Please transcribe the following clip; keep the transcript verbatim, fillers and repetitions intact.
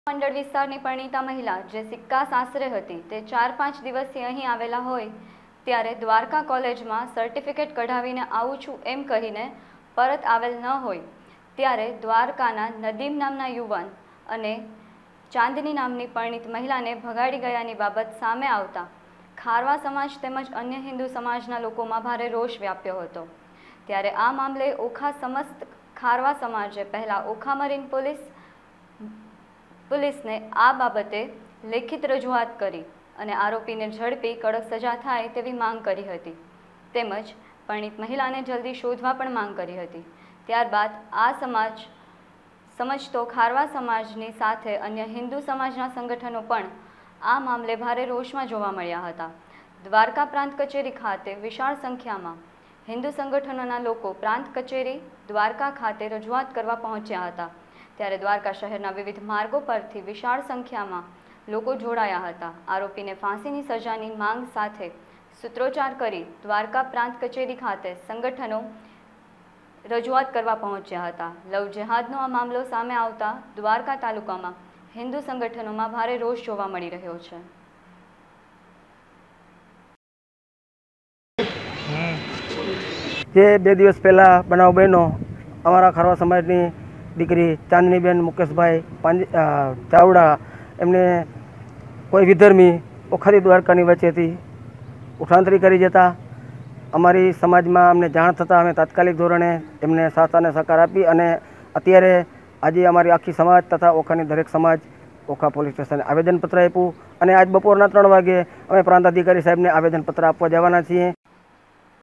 મંડળ વિસ્તારની પરિણીતા મહિલા જે સિક્કા સાસરે હતી તે ચાર પાંચ દિવસથી અહીં આવેલા હોય ત્યારે દ્વારકા કોલેજમાં સર્ટિફિકેટ કઢાવીને આવું છું એમ કહીને પરત આવેલ ન હોય ત્યારે દ્વારકાના નદીમ નામના યુવાન અને ચાંદની નામની પરિણીત મહિલાને ભગાડી ગયાની બાબત સામે આવતા ખારવા સમાજ તેમજ અન્ય હિન્દુ સમાજના લોકોમાં ભારે રોષ વ્યાપ્યો હતો। ત્યારે આ મામલે ઓખા સમસ્ત ખારવા સમાજે પહેલા ઓખા મરીન પોલીસ पुलिस ने आ बाबते लेखित रजूआत करी अने आरोपी ने झड़पी कड़क सजा थाय तेवी मांग करी हती तेमज परिणित महिला ने जल्दी शोधवा पण मांग करी हती। त्यारबाद आ समाज समझतो खारवा समाजनी साथे अन्य हिंदू समाजना संगठनो पण आ मामले भारे रोषमां जोवा मळ्या हता। द्वारका प्रांत कचेरी खाते विशाळ संख्यामां हिंदू संगठनोना लोको प्रांत कचेरी द्वारका खाते रजूआत करवा पहोंच्या हता। ત્યારે દ્વારકા શહેરના વિવિધ માર્ગો પરથી વિશાળ સંખ્યામાં લોકો જોડાયા હતા। આરોપીને ફાંસીની સજાની માંગ સાથે સૂત્રોચ્ચાર કરી દ્વારકા પ્રાંત કચેરી ખાતે સંગઠનો રજૂઆત કરવા પહોંચ્યા હતા। લવ જેહાદનો આ મામલો સામે આવતા દ્વારકા તાલુકામાં હિન્દુ સંગઠનોમાં ભારે રોષ જોવા મળી રહ્યો છે। જે બે દિવસ પહેલા બનાવ બન્યો અમારા ખારવા સમાજની દીકરી ચાંદનીબેન મુકેશભાઈ ચાવડા એમને કોઈ વિધર્મી ઓખાથી દ્વારકાની વચ્ચેથી ઉઠાંતરી કરી જતા અમારી સમાજમાં અમને જાણ થતાં અમે તાત્કાલિક ધોરણે એમને સાથ અને સહકાર આપી અને અત્યારે આજે અમારી આખી સમાજ તથા ઓખાની દરેક સમાજ ઓખા પોલીસ સ્ટેશને આવેદનપત્ર આપ્યું અને આજ બપોરના ત્રણ વાગે અમે પ્રાંત અધિકારી સાહેબને આવેદનપત્ર આપવા જવાના છીએ।